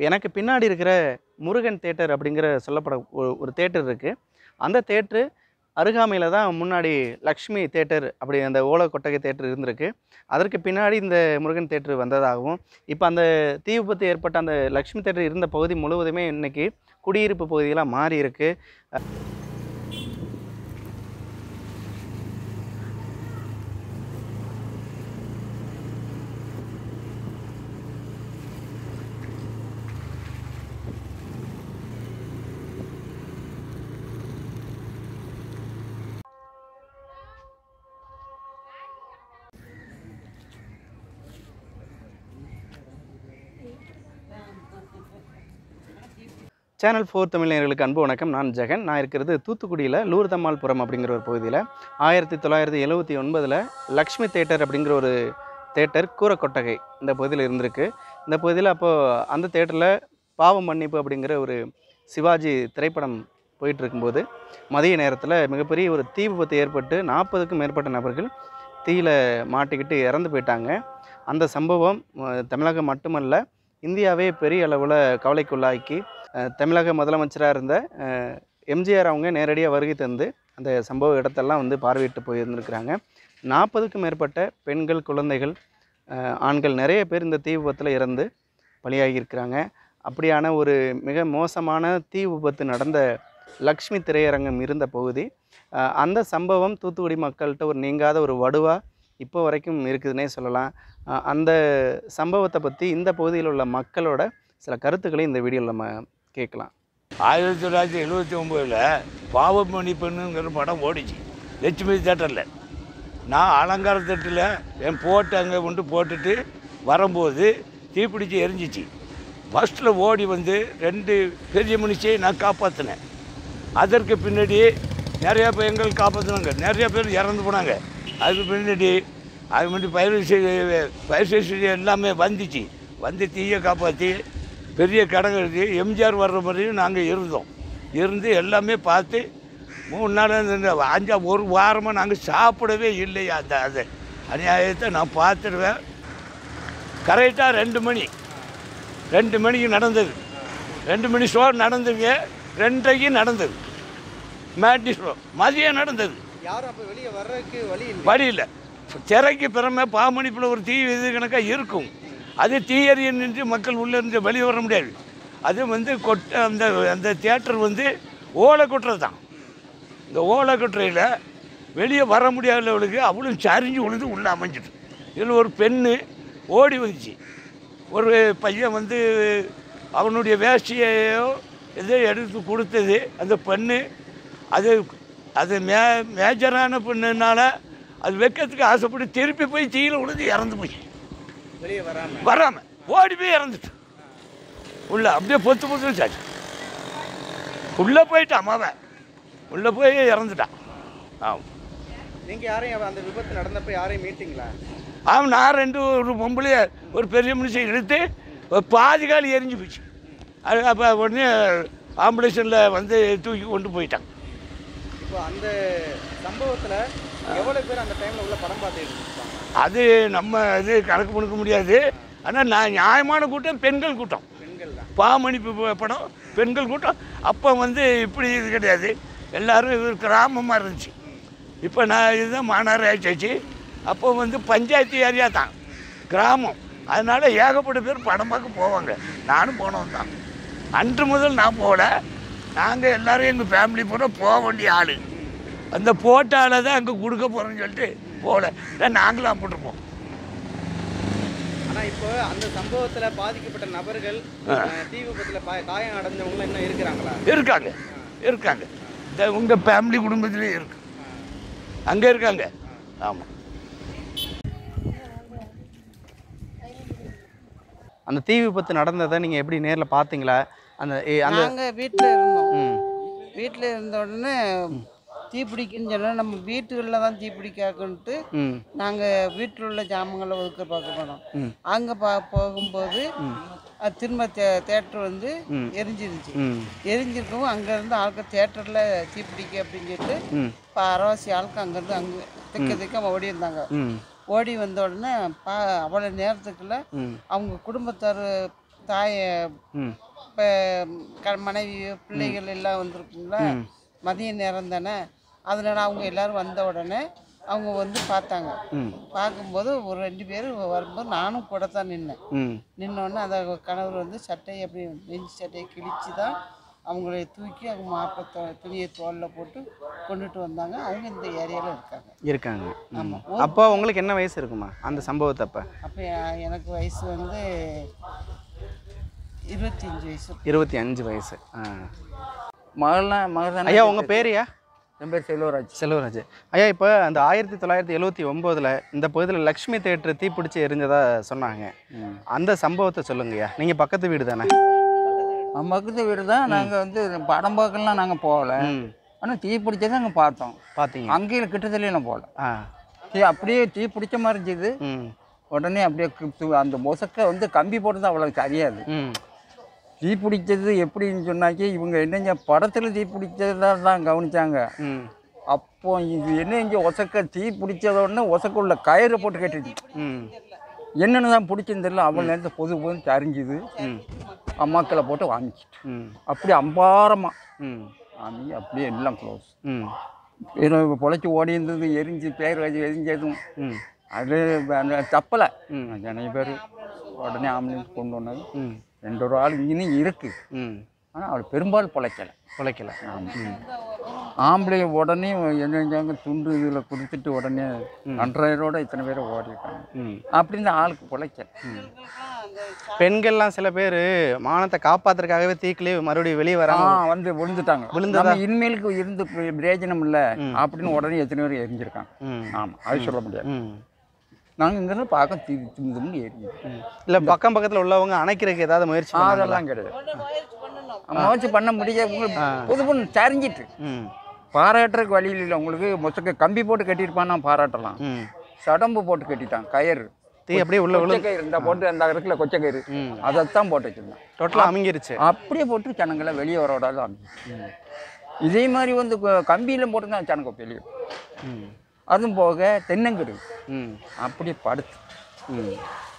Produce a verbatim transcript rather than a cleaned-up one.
எனக்கு பின்னாடி இருக்கிற முருகன் தியேட்டர் அப்படிங்கிற சொல்லப்பட ஒரு ஒரு தியேட்டர் இருக்குது. அந்த தியேட்டரு அருகாமையில் தான் முன்னாடி லக்ஷ்மி தியேட்டர் அப்படி அந்த ஓலை கொட்டகை தியேட்டர் இருந்திருக்கு. அதற்கு பின்னாடி இந்த முருகன் தியேட்டர் வந்ததாகவும், இப்போ அந்த தீ விபத்து ஏற்பட்ட அந்த லக்ஷ்மி தியேட்டர் இருந்த பகுதி முழுவதுமே இன்றைக்கி குடியிருப்பு பகுதிகளாக மாறி இருக்கு. சேனல் ஃபோர் தமிழ் நேயர்களுக்கு அன்பு வணக்கம். நான் ஜெகன். நான் இருக்கிறது தூத்துக்குடியில் லூர்தம்மாள்புரம் அப்படிங்கிற ஒரு பகுதியில் ஆயிரத்தி தொள்ளாயிரத்தி எழுபத்தி ஒன்பதில் லக்ஷ்மி தியேட்டர் அப்படிங்கிற ஒரு தியேட்டர் கூரை கொட்டகை இந்த பகுதியில் இருந்திருக்கு. இந்த பகுதியில் அப்போது அந்த தியேட்டரில் பாவ மன்னிப்பு அப்படிங்கிற ஒரு சிவாஜி திரைப்படம் போயிட்டு இருக்கும்போது மதிய நேரத்தில் மிகப்பெரிய ஒரு தீ விபத்து ஏற்பட்டு நாற்பதுக்கும் மேற்பட்ட நபர்கள் தீயில் மாட்டிக்கிட்டு இறந்து போயிட்டாங்க. அந்த சம்பவம் தமிழகம் மட்டுமல்ல, இந்தியாவே பெரிய அளவில் கவலைக்குள்ளாக்கி தமிழக முதலமைச்சராக இருந்த எம்ஜிஆர் அவங்க நேரடியாக வருகை தந்து அந்த சம்பவ இடத்தெல்லாம் வந்து பார்வையிட்டு போயிருந்துருக்கிறாங்க. நாற்பதுக்கும் மேற்பட்ட பெண்கள், குழந்தைகள், ஆண்கள் நிறைய பேர் இந்த தீ விபத்தில் இறந்து பலியாகியிருக்கிறாங்க. அப்படியான ஒரு மிக மோசமான தீ விபத்து நடந்த லக்ஷ்மி திரையரங்கம் இருந்த பகுதி. அந்த சம்பவம் தூத்துக்குடி மக்கள்கிட்ட ஒரு நீங்காத ஒரு வடுவாக இப்போ வரைக்கும் இருக்குதுன்னே சொல்லலாம். அந்த சம்பவத்தை பற்றி இந்த பகுதியில் உள்ள மக்களோட சில கருத்துக்களை இந்த வீடியோவில் நம்ம கேட்கலாம். ஆயிரத்தி தொள்ளாயிரத்தி எழுபத்தி ஒம்போதில் பாவமணி பெண்ணுங்கிற படம் ஓடிச்சு லட்சுமி தேட்டரில். நான் அலங்கார தட்டில் என் போட்டு அங்கே கொண்டு போட்டுட்டு வரும்போது தீப்பிடிச்சு எரிஞ்சிச்சு. ஃபஸ்ட்டில் ஓடி வந்து ரெண்டு பெரிய மனுஷியை நான் காப்பாற்றினேன். அதற்கு பின்னாடி நிறையா பேர் எங்கள் காப்பாற்றினாங்க, நிறையா பேர் இறந்து போனாங்க. அதுக்கு பின்னாடி அது மட்டும் பயிர் பயிர் ஸ்டேஷன் எல்லாமே வந்துச்சு. வந்து தீயை காப்பாற்றி பெரிய கடன் எழுதி எம்ஜிஆர் வர்ற மாதிரியும் நாங்கள் இருந்தோம். இருந்து எல்லாமே பார்த்து மூணு நாள் இந்த அஞ்சா ஒரு வாரமாக நாங்கள் சாப்பிடவே இல்லையா. அந்த அது அநியாயத்தை நான் பார்த்துடுவேன். கரெக்டாக ரெண்டு மணி ரெண்டு மணிக்கு நடந்தது. ரெண்டு மணி ஷோ நடந்ததுங்க. ரெண்டரைக்கு நடந்தது மேட்னி ஷோ. மதியம் நடந்தது. யாரும் அப்போ வெளியே வர்றதுக்கு வழி இல்லை வழி இல்லை திரைக்கு பிறமை பாமணிப்பில் ஒரு தீ இது கணக்காக இருக்கும். அது தீயறிய நின்று மக்கள் உள்ளே இருந்து வெளியே வர முடியாது. அது வந்து கொட்டை அந்த அந்த தியேட்டர் வந்து ஓலை கொட்டுறது தான். இந்த ஓலை கொட்டுறையில் வெளியே வர முடியாதவளுக்கு அவ்வளோ சரிஞ்சு உழுது உள்ளே அமைஞ்சிட்டு. இதில் ஒரு பெண்ணு ஓடி வந்துச்சு. ஒரு பையன் வந்து அவனுடைய வேஷ்டியையோ எதோ எடுத்து கொடுத்தது. அந்த பெண்ணு அது அது மே மேஜரான பெண்ணுனால அது வைக்கிறதுக்கு ஆசைப்பட்டு திருப்பி போய் தீயில் உழுது இறந்து போய் வெளியே வராமல் வராமல் ஓடி போய் இறந்துட்டு உள்ளே அப்படியே பொத்து பொத்து சாச்சு. உள்ளே போயிட்டான் அவன், உள்ளே போய் இறந்துட்டான். ஆமாம். நீங்கள் யாரையும் அந்த விபத்து நடந்தப்போ யாரையும் மீட்டிங்களா? ஆமாம், நான் ரெண்டு ஒரு பொம்பளைய ஒரு பெரிய மனுஷன் இழுத்து பாதி கால் எரிஞ்சு போச்சு. அது அப்போ உடனே ஆம்புலேஷனில் வந்து தூக்கி கொண்டு போயிட்டான். இப்போ அந்த சம்பவத்தில் எவ்வளோ பேர் அந்த டைமில் உள்ள படம் பார்த்துட்டு இருப்பாங்க? அது நம்ம இது கணக்கு பண்ண முடியாது. ஆனால் நான் நியாயமான கூட்டம் பெண்கள் கூட்டம். பெண்கள் தான் பாமணிப்பு படம் பெண்கள் கூட்டம். அப்போ வந்து இப்படி இது கிடையாது. எல்லோரும் இது கிராமமாக இருந்துச்சு. இப்போ நான் இதுதான் மாநகர ஆச்சு. அப்போ வந்து பஞ்சாயத்து ஏரியா தான், கிராமம். அதனால் ஏகப்பட்ட பேர் படம் பார்க்க போவாங்க. நானும் போனவன் தான். அன்று முதல் நான் போகல. நாங்கள் எல்லோரும் எங்கள் ஃபேமிலி போட போக வேண்டிய ஆள். அந்த போட்டால தான் அங்கே கொடுக்க போகிறோன்னு சொல்லிட்டு போகல. நாங்களும் போட்டிருப்போம். ஆனால் இப்போ அந்த சம்பவத்தில் பாதிக்கப்பட்ட நபர்கள் தீ விபத்தில் காயம் அடைஞ்சவங்களாம் இன்னும் இருக்கிறாங்களா? இருக்காங்க இருக்காங்க இந்த உங்கள் ஃபேமிலி குடும்பத்துலேயும் இருக்கு, அங்கே இருக்காங்க. ஆமாம். அந்த தீ விபத்து நடந்ததை நீங்கள் எப்படி நேரில் பார்த்தீங்களா? அந்த நாங்கள் வீட்டில் இருந்தோம். வீட்டில் இருந்த உடனே தீப்பிடிக்குன்னு சொன்னால் நம்ம வீட்டுகளில் தான் தீப்பிடிக்காக்குன்ட்டு நாங்கள் வீட்டில் உள்ள ஜாமங்களை ஒதுக்க பார்க்க போனோம். அங்கே பா போகும்போது அது திரும்ப தே தேட்டர் வந்து எரிஞ்சிருந்துச்சு. எரிஞ்சிருக்கவும் அங்கேருந்து ஆட்கள் தேட்டரில் தீப்பிடிக்க அப்படின்னு சொல்லிட்டு இப்போ அரைவாசி ஆளுக்கு அங்கேருந்து அங்கே திக்க திக்க ஓடி இருந்தாங்க. ஓடி வந்த உடனே பா அவ்வளோ நேரத்துக்குள்ள அவங்க குடும்பத்தார் தாய் ம் இப்போ க மனைவி பிள்ளைகள் எல்லாம் வந்திருக்குங்களா, மதிய நேரம் தானே, அதனால அவங்க எல்லோரும் வந்த உடனே அவங்க வந்து பார்த்தாங்க. ம் பார்க்கும்போது ஒரு ரெண்டு பேர் வரும்போது நானும் கூட தான் நின்னேன். ம் நின்னோடனே அந்த கணவர் வந்து சட்டையை அப்படி நெஞ்சு சட்டையை கிழிச்சு தான் அவங்கள தூக்கி அவங்க மாப்பிள்ளை தொ துணியை தோளில் போட்டு கொண்டுட்டு வந்தாங்க. அவங்க இந்த ஏரியாவில் இருக்காங்க. இருக்காங்க. ம். ஆமாம். அப்போ உங்களுக்கு என்ன வயசு இருக்குமா அந்த சம்பவத்தை அப்போ? அப்போ எனக்கு வயசு வந்து இருபத்தி அஞ்சு வயசு. இருபத்தி அஞ்சு வயசு. ஆ மகள்னா மகள் தானே. ஐயா உங்கள் பேரையா? என் பேர் செல்வராஜ். செல்வராஜ். ஐயா இப்போ அந்த ஆயிரத்தி தொள்ளாயிரத்தி எழுபத்தி ஒம்போதில் இந்த பகுதியில் லக்ஷ்மி தேட்டர் தீப்பிடிச்சி எரிஞ்சதா சொன்னாங்க. அந்த சம்பவத்தை சொல்லுங்கய்யா. நீங்கள் பக்கத்து வீடு தானே? பக்கத்து வீடு தான். நாங்கள் வந்து படம் பார்க்கலாம் நாங்கள் போகல. ம் ஆனால் தீ பிடிச்சதை நாங்கள் பார்த்தோம். பார்த்தீங்க? அங்கேயும் கிட்டத்துலேயும் போகல. ஆ தீ அப்படியே தீ பிடிச்ச மாதிரி இருந்துது. ம் உடனே அப்படியே கு- அந்த மொசக்கை வந்து கம்பி போட்டது அவ்வளோ சரியாது. ம் தீ பிடிச்சது எப்படின்னு சொன்னாக்கி இவங்க என்னங்க படத்தில் தீ பிடிச்சதான் தான் கவனிச்சாங்க. ம் அப்போ இது என்ன இங்கே ஒசக்க தீ பிடிச்சத உடனே ஒசக்குள்ள கயிறை போட்டு கட்டிடுச்சு. ம் என்னென்னு தான் பிடிச்சின்னு தெரியல. அவ்வளோ நேரத்தை பொது பொதுன்னு சரிஞ்சுது. ம் அம்மாக்களை போட்டு வாங்கிச்சிட்டு ம் அப்படி அம்பாரமாக ம் வாங்கி அப்படியே எல்லாம் க்ளோஸ். ம் பொழைச்சி ஓடி இருந்தது எரிஞ்சு பேர் வச்சு எரிஞ்சதும் ம் அது அந்த தப்பலை. ம் நிறைய பேர் உடனே ஆம்புலன்ஸ் கொண்டு வந்தது. ம் ரெண்டு ஒரு ஆள் இன்னும் இருக்குது. ம் ஆனால் அவள் பெரும்பாலும் பொழைக்கலை. பிழைக்கல. ஆமாம். ஆம்பளை உடனே என்னஞ்சாங்க துண்டு இதில் கொடுத்துட்டு உடனே அன்றையரோட இத்தனை பேரை ஓடிட்டாங்க. ம் அப்படின்னு ஆளுக்கு பொழைக்கலை. பெண்கள்லாம் சில பேர் மானத்தை காப்பாத்துறதுக்காகவே தீக்கிலே மறுபடியும் வெளியே ஆ வராம வந்து விழுந்துட்டாங்க. விழுந்ததா? நம்ம இனிமேலுக்கு இருந்து பிர- பிரயோஜனம் இல்லை அப்படின்னு உடனே எத்தனை பேர் எரிஞ்சிருக்காங்க. ம் ஆமாம், அது சொல்ல முடியாது. ம் நாங்கள் இங்கிருந்து பார்க்க தீ தும்தும்னு எரிஞ்சு. ம். இல்ல பக்கம் பக்கத்துல உள்ளவங்க அணைக்கிறதுக்கு ஏதாவது முயற்சி பண்ணாங்களா? அதெல்லாம் கிடையாது. முயற்சி பண்ண முடியாது. உங்களுக்கு புது பொண்ணு சரிஞ்சிட்டு ம் பாராட்டுறதுக்கு வழியில் இல்லை. உங்களுக்கு மொத்தக்க கம்பி போட்டு கட்டியிருப்பான்னா பாராட்டலாம். ம் சடம்பு போட்டு கட்டிட்டான் கயிறு. தீ அப்படியே உள்ள விழு கொச்சை கயிறு இந்த போட்டு அந்த இருக்குல்ல கொச்சை கயிறு, ம் அதைத்தான் போட்டு வச்சிருந்தான். டோட்டலாக அமுங்கிருச்சு. அப்படியே போட்டு ஜனங்களை வெளியே வர விடாது அமைச்சு. இதே மாதிரி வந்து கம்பியில் போட்டு தான் ஜனங்க வெளியே. ம் அதுவும் போக தென்னங்கரு ம் அப்படியே படுத்து. ம்